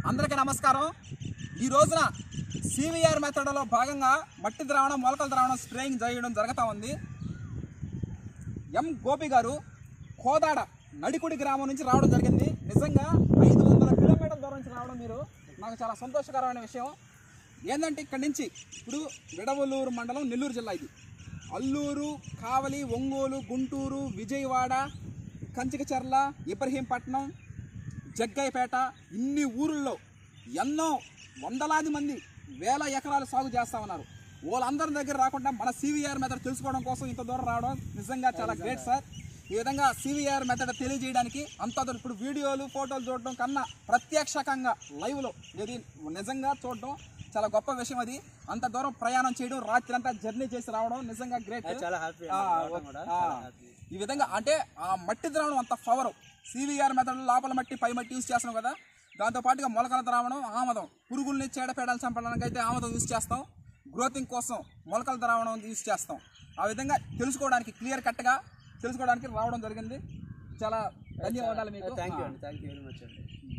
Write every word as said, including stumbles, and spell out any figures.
అందరికీ నమస్కారం। ఈ రోజున సివిఆర్ మెథడ్లో భాగంగా మట్టి ద్రావణం మొలకల ద్రావణం స్ప్రేయింగ్ చేయడం జరుగుతూ ఉంది। ఎం గోపి గారు కోదాడ నడికుడి గ్రామం నుంచి రావడం జరిగింది। నిజంగా ఐదు వందల కిలోమీటర్ల దూరం నుంచి రావడం మీరు నాకు చాలా సంతోషకరమైన విషయం। ఏంటంటే ఇక్కడి నుంచి ఇప్పుడు విడవలూరు మండలం నెల్లూరు జిల్లా, ఇది అల్లూరు, కావలి, ఒంగోలు, గుంటూరు, విజయవాడ, కంచికచర్ల, ఇబ్రహీంపట్నం, జగ్గయ్యపేట ఇన్ని ఊరుల్లో ఎన్నో వందలాది మంది వేల ఎకరాలు సాగు చేస్తూ ఉన్నారు। వాళ్ళందరి దగ్గర రాకుండా మన సివిఆర్ మెథడ్ తెలుసుకోవడం కోసం ఇంత దూరం రావడం నిజంగా చాలా గ్రేట్ సార్। ఈ విధంగా సివిఆర్ మెథడ్ తెలియజేయడానికి అంత దూరం ఇప్పుడు వీడియోలు ఫోటోలు చూడడం కన్నా ప్రత్యక్షంగా లైవ్లో ఇది నిజంగా చూడడం చాలా గొప్ప విషయం। అది అంత దూరం ప్రయాణం చేయడం, రాత్రి అంతా జర్నీ చేసి రావడం నిజంగా గ్రేట్। ఈ విధంగా అంటే ఆ మట్టి ద్రావణం అంత పవర్, సివిఆర్ మెథడ్ లోపల మట్టి పై మట్టి యూజ్ చేస్తున్నాం కదా, దాంతోపాటుగా మొలకల ద్రావణం ఆమదం, పురుగుల్ని చీడపేడలు చంపడానికి అయితే ఆమదం యూజ్ చేస్తాం, గ్రోతింగ్ కోసం మొలకల ద్రావణం యూజ్ చేస్తాం। ఆ విధంగా తెలుసుకోవడానికి క్లియర్ కట్గా తెలుసుకోవడానికి రావడం జరిగింది। చాలా ధన్యవాదాలు మీకు। థ్యాంక్ యూ అండి, థ్యాంక్ యూ వెరీ మచ్ అండి।